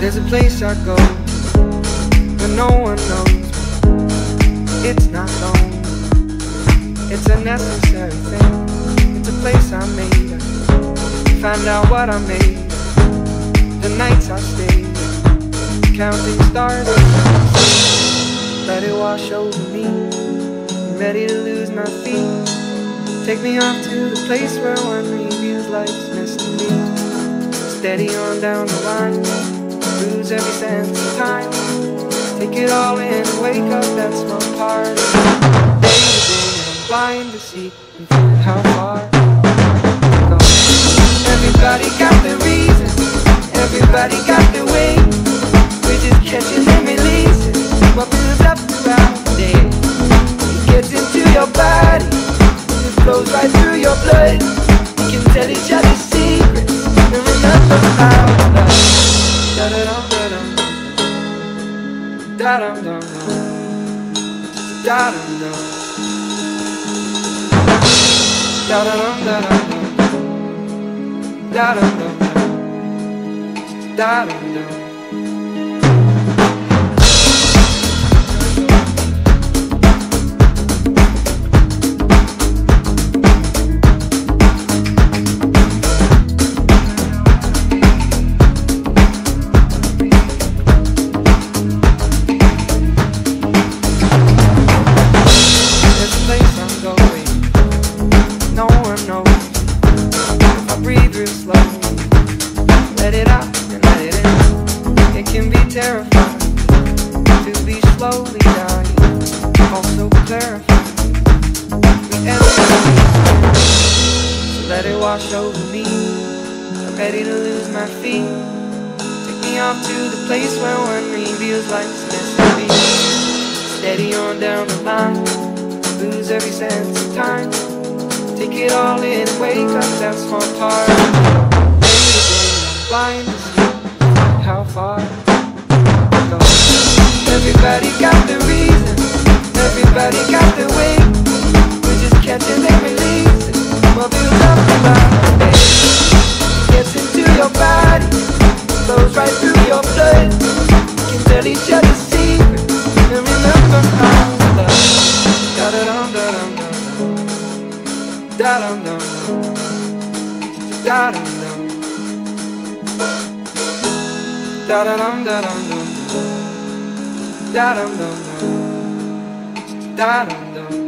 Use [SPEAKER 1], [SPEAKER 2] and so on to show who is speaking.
[SPEAKER 1] There's a place I go where no one knows. It's not known. It's a necessary thing. It's a place I made. Find out what I made. The nights I stayed, counting stars. Let it wash over me. I'm ready to lose my feet. Take me off to the place where one reviews life's mystery. Steady on down the line, lose every sense of time. Take it all in and wake up, that's my part. Day to day, I'm blind to see and feel how far to go. Everybody got their reason, everybody got their way. We're just catching and releasing what builds up throughout the day. It gets into your body, it flows right through your blood. We can tell each other secrets and remember how to love. Da-da-dum-da-dum, da-dum-dum-dum, da-dum-dum, da-da-dum-da-dum, da-dum-dum, da-dum-dum. Let it out and let it in. It can be terrifying to be slowly dying, also clarifying. We everything, so let it wash over me. I'm ready to lose my feet. Take me off to the place where one reveals life's mystery. Steady on down the line, lose every sense of time. Take it all in and wake up, that's my part. Blind to see how far to go. Everybody got the reason, everybody got the way. We're just catching and releasing what builds up throughout the day. It gets into your body, flows right through your blood. We can tell each other secrets and remember how to love. Da-da-dum-da-dum-dum, da-dum-dum, da-dum-dum. Da-da-dum, da-dum, dum, da-dum, dum, da-dum, dum.